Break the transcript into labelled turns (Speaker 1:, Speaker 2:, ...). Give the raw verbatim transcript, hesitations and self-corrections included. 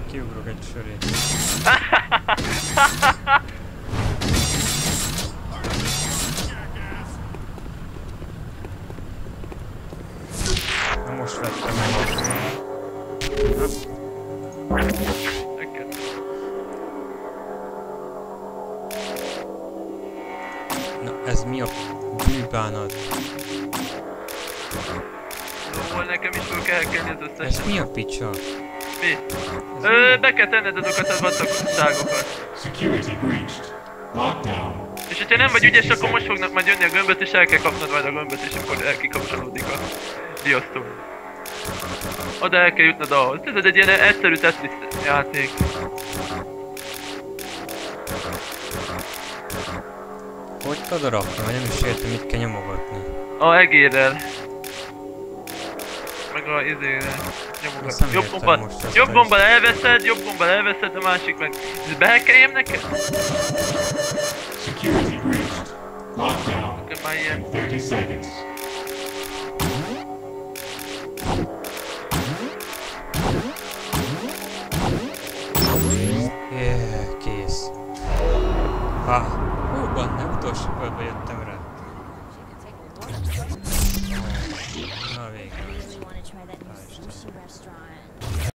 Speaker 1: Kiugrok egy sörét. Na most vettem meg azt. Na ez mi a bűbánat?
Speaker 2: Szóval nekem is fel kell kelni az összeset.
Speaker 1: Ez mi a picsa?
Speaker 2: Mi? Ö, be kell tenned azokat a vattaságokat. És hogyha nem vagy ügyes, akkor most fognak majd jönni a gömböt, és el kell kapnod majd a gömböt, és akkor el kikapcsolódik a riasztó. Oda el kell jutnod ahhoz. Ez egy ilyen egyszerű Tetris játék.
Speaker 1: Hogy oda rakni? Vagy nem is értem, mit kell nyomogatni.
Speaker 2: A egérrel. Meg a izére. Nyomogatni. Jobb gombbal, jobb gombbal elveszed, jobb gombbal elveszed, a másik meg. Ez behelkeljem neked?
Speaker 3: Security breached. Lockdown.
Speaker 2: Akkor már ilyen.
Speaker 3: thirty seconds.
Speaker 1: Yeah, kész. Ah, hú, benne utolsó körbe jöttem rá. Na végre.